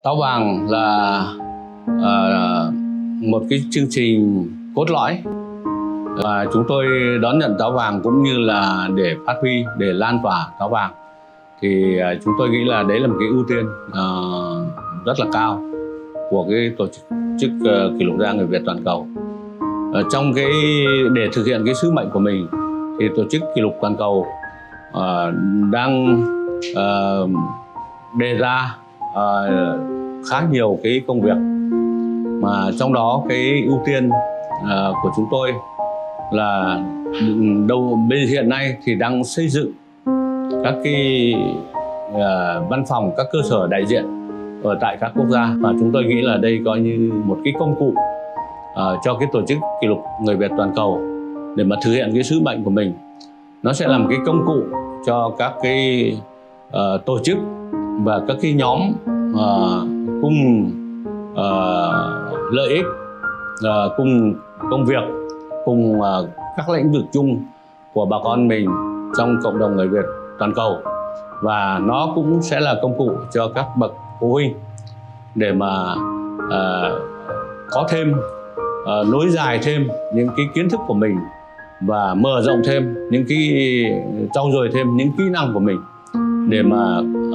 Táo vàng là một cái chương trình cốt lõi và chúng tôi đón nhận táo vàng cũng như là để phát huy, để lan tỏa táo vàng thì chúng tôi nghĩ là đấy là một cái ưu tiên rất là cao của cái tổ chức kỷ lục gia người Việt toàn cầu. Trong cái để thực hiện cái sứ mệnh của mình thì tổ chức kỷ lục toàn cầu đang đề ra khá nhiều cái công việc, mà trong đó cái ưu tiên của chúng tôi là bên hiện nay thì đang xây dựng các cái văn phòng, các cơ sở đại diện ở tại các quốc gia, và chúng tôi nghĩ là đây coi như một cái công cụ cho cái tổ chức kỷ lục người Việt toàn cầu để mà thực hiện cái sứ mệnh của mình. Nó sẽ làm cái công cụ cho các cái tổ chức và các cái nhóm cùng lợi ích, cùng công việc, cùng các lĩnh vực chung của bà con mình trong cộng đồng người Việt toàn cầu. Và nó cũng sẽ là công cụ cho các bậc phụ huynh để mà có thêm, nối dài thêm những cái kiến thức của mình và mở rộng thêm những cái, trau dồi thêm những kỹ năng của mình để mà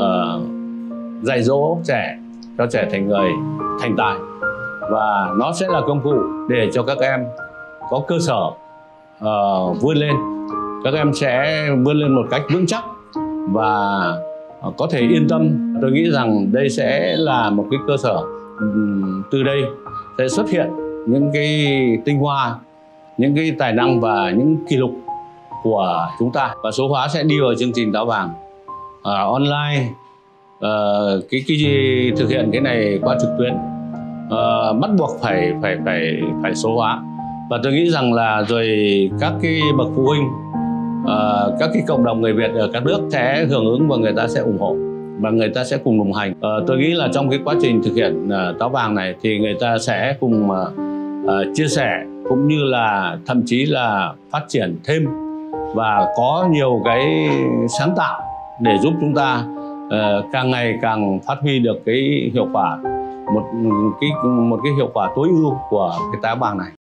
dạy dỗ trẻ, cho trẻ thành người thành tài. Và nó sẽ là công cụ để cho các em có cơ sở vươn lên. Các em sẽ vươn lên một cách vững chắc và có thể yên tâm. Tôi nghĩ rằng đây sẽ là một cái cơ sở, từ đây sẽ xuất hiện những cái tinh hoa, những cái tài năng và những kỷ lục của chúng ta. Và số hóa sẽ đi vào chương trình táo vàng online. Cái thực hiện cái này qua trực tuyến, bắt buộc phải số hóa. Và tôi nghĩ rằng là rồi các cái bậc phụ huynh, các cái cộng đồng người Việt ở các nước sẽ hưởng ứng và người ta sẽ ủng hộ và người ta sẽ cùng đồng hành. Tôi nghĩ là trong cái quá trình thực hiện táo vàng này thì người ta sẽ cùng chia sẻ cũng như là thậm chí là phát triển thêm và có nhiều cái sáng tạo để giúp chúng ta càng ngày càng phát huy được cái hiệu quả, một cái hiệu quả tối ưu của cái táo vàng này.